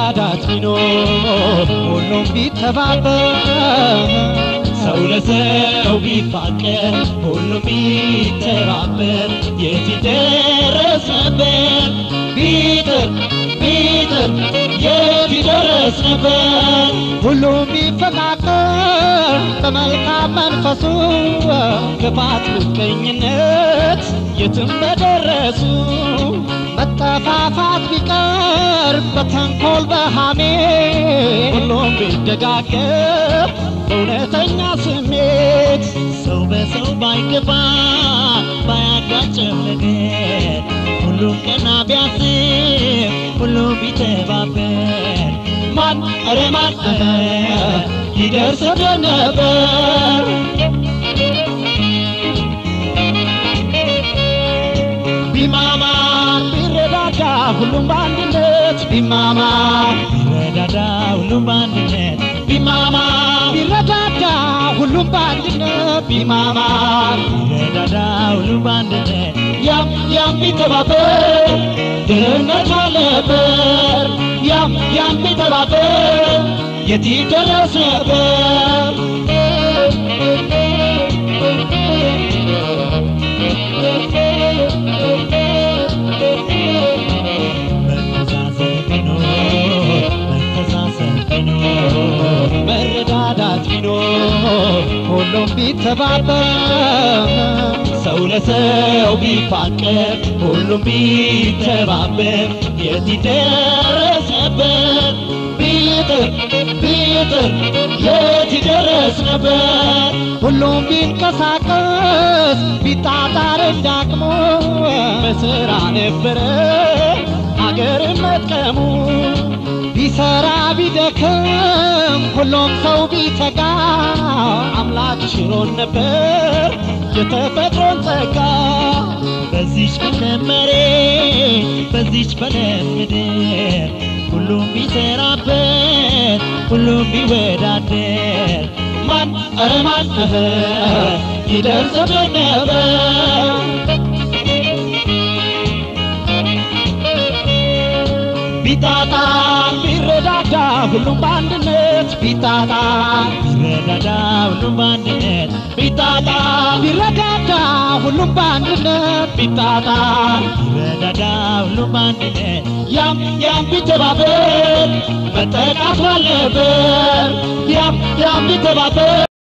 መረዳዳት ቢኖር ሁሉም ቢተባበር ሰው ለሰው ቢፋቀር ሁሉም ቢተባበር የት ይደረስ ነበር ቢጥር የት ይደረስ ነበር ሁሉም ቢፈቃቀር በመልካም መንፈሱ ክፋት ምቀኝነት የትም በደረሱ መጠፋፋት ቢቀር በተንኮል በሐሜት ሁሉም ቢደጋገፍ በእውነተኛ ስሜት ሰው በሰው ባይገባ ባያጋጭም ነገር ሁሉም ቀና ቢያስብ ሁሉም ቢተባበር ማን ኧረ ማን ይደርስ ነበር ቢማማ ቢረዳዳ ሁሉም በአንድነት ቢማማ ቢረዳዳ ሁሉም በአንድነት ቢማማ ቢረዳዳ ሁሉም በአንድነት ቢማማ ቢረዳዳ ሁሉም በአንድነት ያም ቢተባበር ድህነት አልነበር ያም ቢተባበር የት ይደረስ ነበር መረዳዳት ቢኖር ሁሉም ቢተባበር ሰው ለሰው ቢፋቀር ሁሉም ቢተባበር የት ይደረስ ነበር ቢጥር የት ይደረስ ነበር ሁሉም ቢንቀሳቀስ ቢጣጣር እንዳቅሙ በሥራ ነበረ አገርን መጥቀሙ ቢሰራ ቢደክም ሁሉም ሰው ቢተጋ አምላክ ሽሮን ነበር የተፈጥሮን ጸጋ በዚች በለመሬት በዚች በለምድር ሁሉም ቢሰራበት ሁሉም ቢወዳደር ማን ኧረ ማን ይደርስብን ነበር ቢጣጣ ቢረዳዳ ሁሉም በአንድነት ቢጣጣ ቢረዳዳ ሁሉም በአንድነት ቢጣጣ ቢረዳዳ ሁሉም በአንድነት ቢጣጣ ቢረዳዳ ሁሉም በአንድነት ያም ቢተባበር መጠቃት አልነበር ያም ቢተባበር